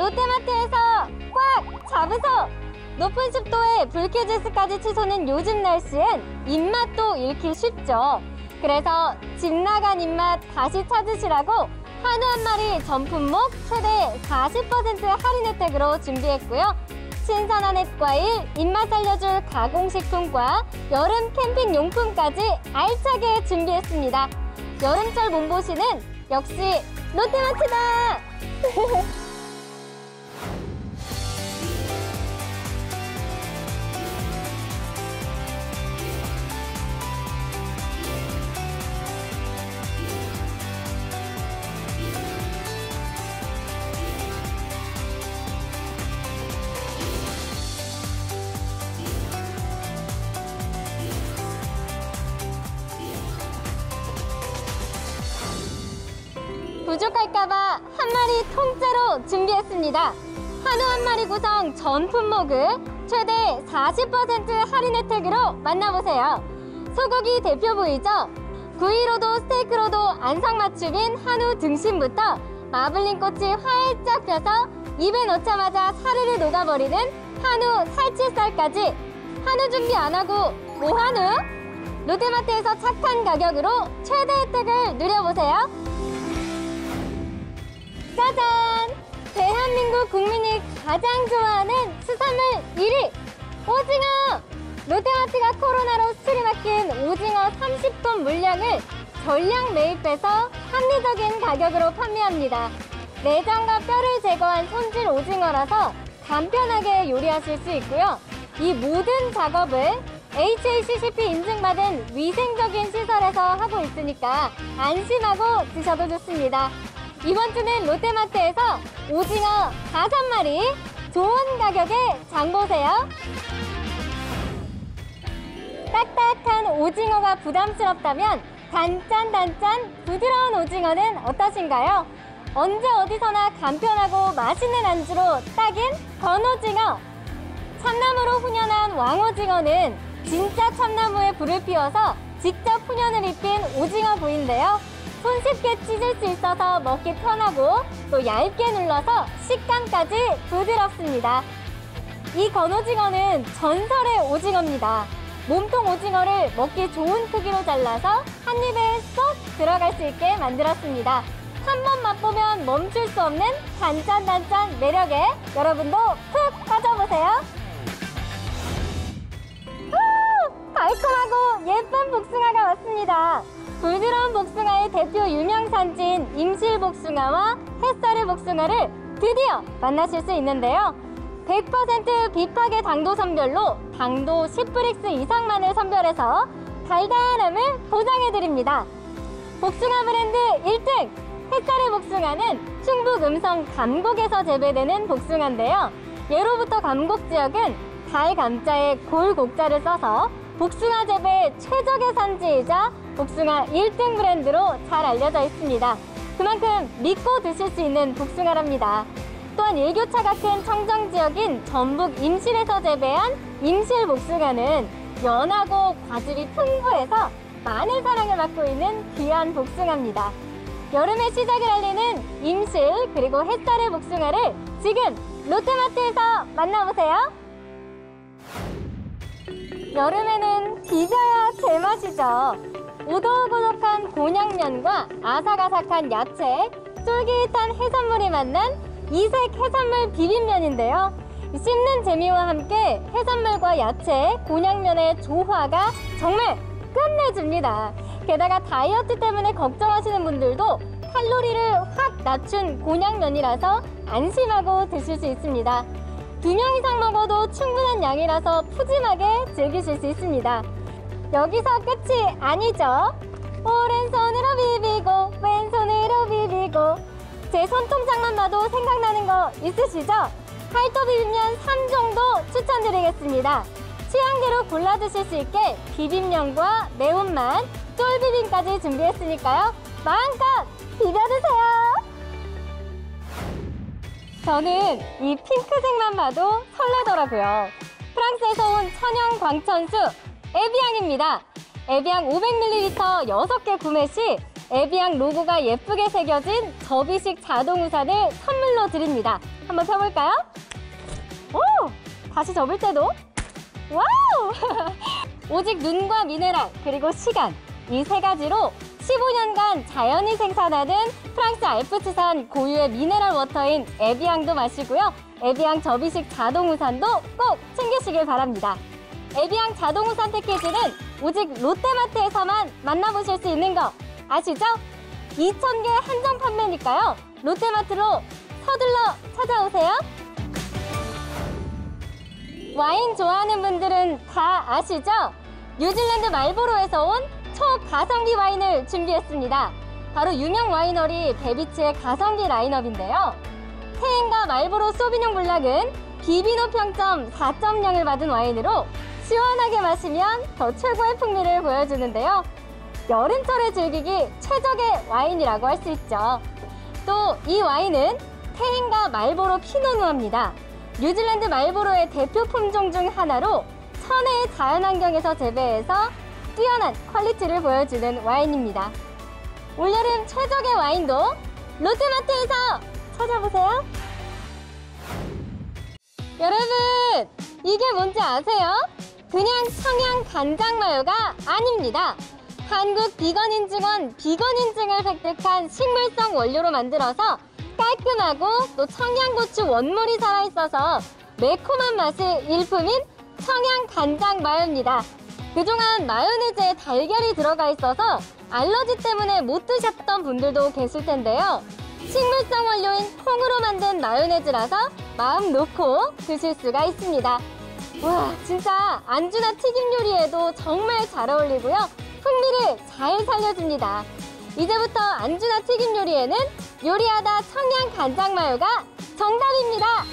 롯데마트에서 꽉 잡으소! 높은 습도에 불쾌지수까지 치솟는 요즘 날씨엔 입맛도 잃기 쉽죠. 그래서 집 나간 입맛 다시 찾으시라고 한우 한 마리 전 품목 최대 40% 할인 혜택으로 준비했고요. 신선한 햇과일, 입맛 살려줄 가공식품과 여름 캠핑 용품까지 알차게 준비했습니다. 여름철 몸보신은 역시 롯데마트다! 부족할까봐 한 마리 통째로 준비했습니다. 한우 한 마리 구성 전 품목을 최대 40% 할인 혜택으로 만나보세요. 소고기 대표 부위죠. 구이로도 스테이크로도 안성맞춤인 한우 등심부터 마블링 꽃이 활짝 펴서 입에 넣자마자 사르르 녹아버리는 한우 살치살까지. 한우 준비 안 하고 뭐 한우? 롯데마트에서 착한 가격으로 최대 혜택을 누려보세요. 짜잔! 대한민국 국민이 가장 좋아하는 수산물 1위! 오징어! 롯데마트가 코로나로 수출이 막힌 오징어 30톤 물량을 전량 매입해서 합리적인 가격으로 판매합니다. 내장과 뼈를 제거한 손질 오징어라서 간편하게 요리하실 수 있고요. 이 모든 작업을 HACCP 인증받은 위생적인 시설에서 하고 있으니까 안심하고 드셔도 좋습니다. 이번 주는 롯데마트에서 오징어 5마리 좋은 가격에 장보세요. 딱딱한 오징어가 부담스럽다면 단짠 부드러운 오징어는 어떠신가요? 언제 어디서나 간편하고 맛있는 안주로 딱인 건오징어. 참나무로 훈연한 왕오징어는 진짜 참나무에 불을 피워서 직접 훈연을 입힌 오징어 부위인데요. 손쉽게 찢을 수 있어서 먹기 편하고 또 얇게 눌러서 식감까지 부드럽습니다. 이 건오징어는 전설의 오징어입니다. 몸통 오징어를 먹기 좋은 크기로 잘라서 한 입에 쏙 들어갈 수 있게 만들었습니다. 한 번 맛보면 멈출 수 없는 단짠 매력에 여러분도 푹 빠져보세요. 달콤하고 예쁜 복숭아가 왔습니다. 부드러운 복숭아의 대표 유명산지인 임실복숭아와 햇살의 복숭아를 드디어 만나실 수 있는데요. 100% 비파계 당도 선별로 당도 10브릭스 이상만을 선별해서 달달함을 보장해드립니다. 복숭아 브랜드 1등! 햇살의 복숭아는 충북 음성 감곡에서 재배되는 복숭아인데요. 예로부터 감곡 지역은 달 감자에 골 곡자를 써서 복숭아 재배 최적의 산지이자 복숭아 1등 브랜드로 잘 알려져 있습니다. 그만큼 믿고 드실 수 있는 복숭아랍니다. 또한 일교차가 큰 청정지역인 전북 임실에서 재배한 임실 복숭아는 연하고 과즙이 풍부해서 많은 사랑을 받고 있는 귀한 복숭아입니다. 여름의 시작을 알리는 임실 그리고 햇살의 복숭아를 지금 롯데마트에서 만나보세요. 여름에는 비벼야 제맛이죠. 오독오독한 곤약면과 아삭아삭한 야채, 쫄깃한 해산물이 만난 이색 해산물 비빔면인데요. 씹는 재미와 함께 해산물과 야채, 곤약면의 조화가 정말 끝내줍니다. 게다가 다이어트 때문에 걱정하시는 분들도 칼로리를 확 낮춘 곤약면이라서 안심하고 드실 수 있습니다. 2명 이상 먹어도 충분한 양이라서 푸짐하게 즐기실 수 있습니다. 여기서 끝이 아니죠. 오른손으로 비비고 왼손으로 비비고. 제 손동작만 봐도 생각나는 거 있으시죠? 팔도 비빔면 3종도 추천드리겠습니다. 취향대로 골라 드실 수 있게 비빔면과 매운맛, 쫄비빔까지 준비했으니까요. 마음껏 비벼드세요. 저는 이 핑크색만 봐도 설레더라고요. 프랑스에서 온 천연 광천수 에비앙입니다. 에비앙 500ml 6개 구매 시 에비앙 로고가 예쁘게 새겨진 접이식 자동 우산을 선물로 드립니다. 한번 펴볼까요? 오! 다시 접을 때도 와우! 오직 눈과 미네랄 그리고 시간 이 세 가지로 15년간 자연이 생산하는 프랑스 알프스산 고유의 미네랄 워터인 에비앙도 마시고요. 에비앙 접이식 자동 우산도 꼭 챙기시길 바랍니다. 에비앙 자동 우산 패키지는 오직 롯데마트에서만 만나보실 수 있는 거 아시죠? 2,000개 한정 판매니까요. 롯데마트로 서둘러 찾아오세요. 와인 좋아하는 분들은 다 아시죠? 뉴질랜드 말보로에서 온 초가성비 와인을 준비했습니다. 바로 유명 와이너리 베비치의 가성비 라인업인데요. 테인과 말보로 소비뇽 블랑은 비비노 평점 4.0을 받은 와인으로 시원하게 마시면 더 최고의 풍미를 보여주는데요. 여름철에 즐기기 최적의 와인이라고 할 수 있죠. 또 이 와인은 테인과 말보로 피노누아입니다. 뉴질랜드 말보로의 대표 품종 중 하나로 천혜의 자연환경에서 재배해서 뛰어난 퀄리티를 보여주는 와인입니다. 올여름 최적의 와인도 롯데마트에서 찾아보세요. 여러분, 이게 뭔지 아세요? 그냥 청양 간장 마요가 아닙니다. 한국 비건인증원 비건인증을 획득한 식물성 원료로 만들어서 깔끔하고 또 청양고추 원물이 살아있어서 매콤한 맛이 일품인 청양 간장 마요입니다. 그동안 마요네즈에 달걀이 들어가 있어서 알러지 때문에 못 드셨던 분들도 계실 텐데요. 식물성 원료인 콩으로 만든 마요네즈라서 마음 놓고 드실 수가 있습니다. 와, 진짜 안주나 튀김 요리에도 정말 잘 어울리고요. 풍미를 잘 살려줍니다. 이제부터 안주나 튀김 요리에는 요리하다 청양 간장 마요가 정답입니다.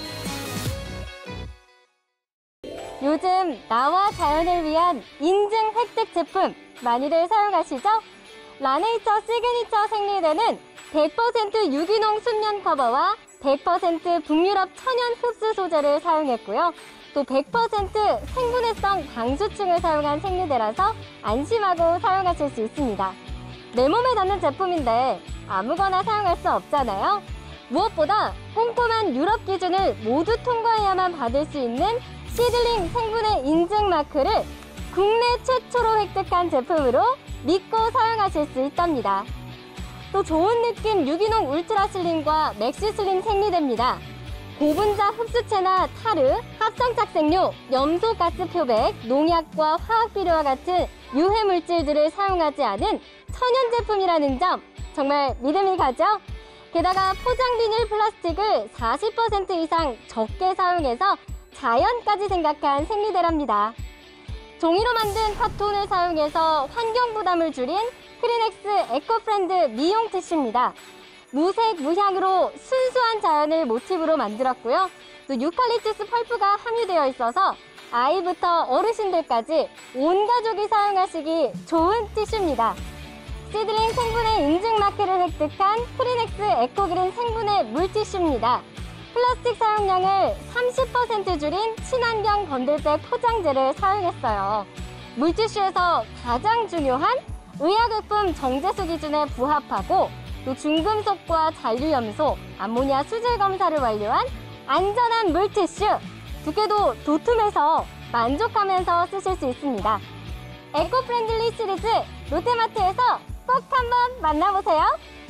요즘 나와 자연을 위한 인증 획득 제품 많이들 사용하시죠? 라네이처 시그니처 생리대는 100% 유기농 순면 커버와 100% 북유럽 천연 흡수 소재를 사용했고요. 또 100% 생분해성 방수층을 사용한 생리대라서 안심하고 사용하실 수 있습니다. 내 몸에 닿는 제품인데 아무거나 사용할 수 없잖아요. 무엇보다 꼼꼼한 유럽 기준을 모두 통과해야만 받을 수 있는 시들링 생분해 인증 마크를 국내 최초로 획득한 제품으로 믿고 사용하실 수 있답니다. 또 좋은 느낌 유기농 울트라 슬림과 맥시 슬림 생리대입니다. 고분자 흡수체나 타르, 합성착색료, 염소 가스 표백, 농약과 화학비료와 같은 유해 물질들을 사용하지 않은 천연 제품이라는 점 정말 믿음이 가죠? 게다가 포장 비닐 플라스틱을 40% 이상 적게 사용해서 자연까지 생각한 생리대랍니다. 종이로 만든 파톤을 사용해서 환경 부담을 줄인 크리넥스 에코프렌드 미용 티슈입니다. 무색, 무향으로 순수한 자연을 모티브로 만들었고요. 또 유칼립투스 펄프가 함유되어 있어서 아이부터 어르신들까지 온 가족이 사용하시기 좋은 티슈입니다. 시들링 생분해 인증 마크를 획득한 크리넥스 에코그린 생분해 물티슈입니다. 플라스틱 사용량을 30% 줄인 친환경 건들대 포장재를 사용했어요. 물티슈에서 가장 중요한 의약용품 정제수 기준에 부합하고 또 중금속과 잔류염소, 암모니아 수질 검사를 완료한 안전한 물티슈. 두께도 도톰해서 만족하면서 쓰실 수 있습니다. 에코프렌들리 시리즈 롯데마트에서 꼭 한번 만나보세요.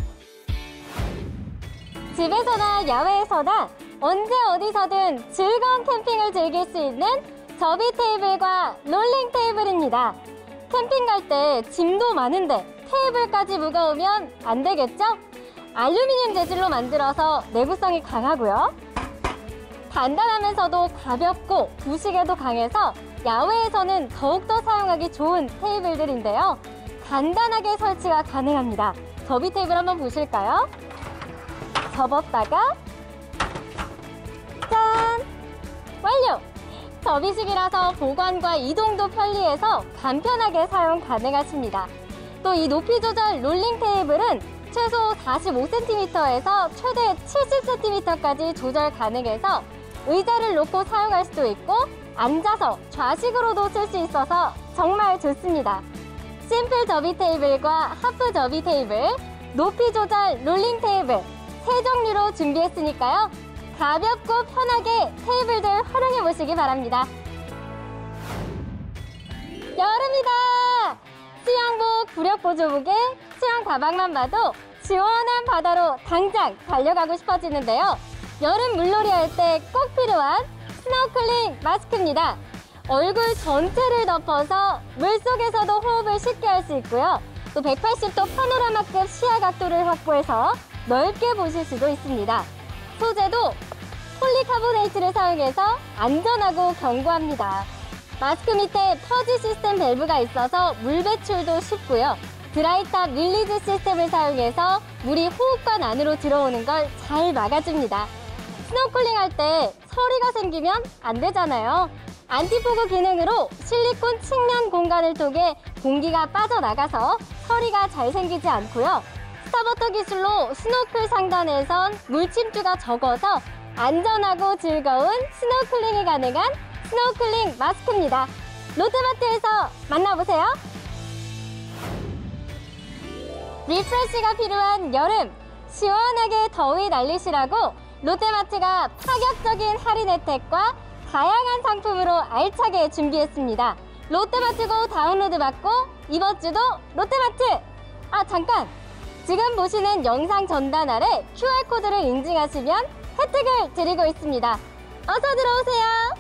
집에서나 야외에서나 언제 어디서든 즐거운 캠핑을 즐길 수 있는 접이 테이블과 롤링 테이블입니다. 캠핑 갈 때 짐도 많은데 테이블까지 무거우면 안 되겠죠? 알루미늄 재질로 만들어서 내구성이 강하고요. 단단하면서도 가볍고 부식에도 강해서 야외에서는 더욱더 사용하기 좋은 테이블들인데요. 간단하게 설치가 가능합니다. 접이 테이블 한번 보실까요? 접었다가 짠! 완료! 접이식이라서 보관과 이동도 편리해서 간편하게 사용 가능하십니다. 또 이 높이 조절 롤링 테이블은 최소 45cm에서 최대 70cm까지 조절 가능해서 의자를 놓고 사용할 수도 있고 앉아서 좌식으로도 쓸 수 있어서 정말 좋습니다. 심플 접이 테이블과 하프 접이 테이블, 높이 조절 롤링 테이블 세 종류로 준비했으니까요. 가볍고 편하게 테이블들 활용해 보시기 바랍니다. 여름이다! 수영복, 구력 보조복에 수영 가방만 봐도 시원한 바다로 당장 달려가고 싶어지는데요. 여름 물놀이 할 때 꼭 필요한 스노클링 마스크입니다. 얼굴 전체를 덮어서 물속에서도 호흡을 쉽게 할 수 있고요. 또 180도 파노라마급 시야 각도를 확보해서 넓게 보실 수도 있습니다. 소재도 폴리카보네이트를 사용해서 안전하고 견고합니다. 마스크 밑에 퍼지 시스템 밸브가 있어서 물 배출도 쉽고요. 드라이탑 릴리즈 시스템을 사용해서 물이 호흡관 안으로 들어오는 걸 잘 막아줍니다. 스노클링 할 때 서리가 생기면 안 되잖아요. 안티포그 기능으로 실리콘 측면 공간을 통해 공기가 빠져나가서 서리가 잘 생기지 않고요. 스타버터 기술로 스노클 상단에선 물 침투가 적어서 안전하고 즐거운 스노클링이 가능한 스노클링 마스크입니다. 롯데마트에서 만나보세요. 리프레시가 필요한 여름, 시원하게 더위 날리시라고 롯데마트가 파격적인 할인 혜택과 다양한 상품으로 알차게 준비했습니다. 롯데마트고 다운로드 받고 이번 주도 롯데마트! 아 잠깐! 지금 보시는 영상 전단 아래 QR코드를 인증하시면 혜택을 드리고 있습니다. 어서 들어오세요.